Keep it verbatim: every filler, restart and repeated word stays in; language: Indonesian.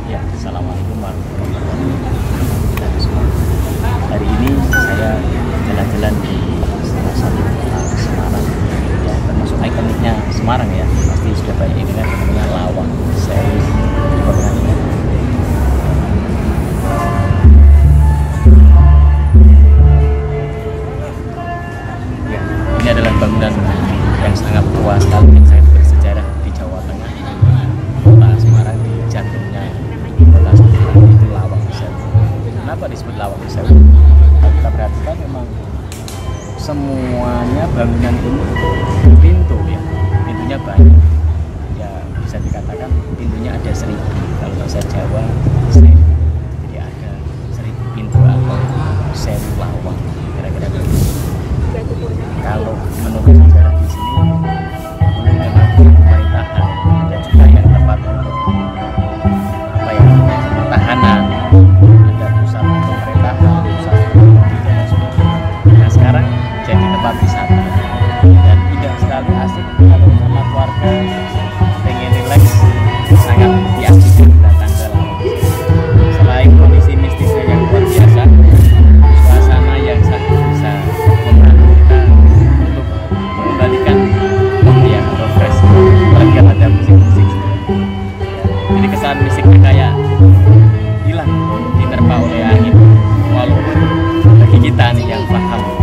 Ya, assalamualaikum warahmatullahi wabarakatuh. Hari ini saya jalan-jalan di salah satu kota Semarang, ya termasuk ikoniknya Semarang ya. Pasti sudah banyak yang dengar namanya Lawang Sewu. Ya, ini adalah bangunan yang sangat tua sekali yang sangat bersejarah di Jawa Tengah. Kota Semarang di jantungnya kota Semarang itu Lawang Sewu. Kenapa disebut Lawang Sewu? Kalau kita perhatikan memang semuanya bangunan ini pintu ya, pintunya banyak. Ya bisa dikatakan pintunya ada seribu. Kalau bahasa Jawa seribu, jadi ada seribu pintu atau sewu lawang. Kira-kira begitu. Kalau menurut sejarah di sini dulu memang pemerintahan dan juga yang tempat untuk apa ya tahanan, ada pusat pemerintahan, pusat ekonomi dan lain sebagainya. Nah sekarang jadi tempat wisata dan tidak sekali asik kalau sama keluarga pengen relax, sangat diasihkan datang ke Lawang Sewu. Selain kondisi mistisnya yang luar biasa, suasana yang sangat bisa membantu kita untuk mengembalikan mood yang refresh, apalagi kalau ada musik-musik. Jadi kesan musiknya kayak hilang, diterpa oleh angin, walaupun bagi kita nih yang paham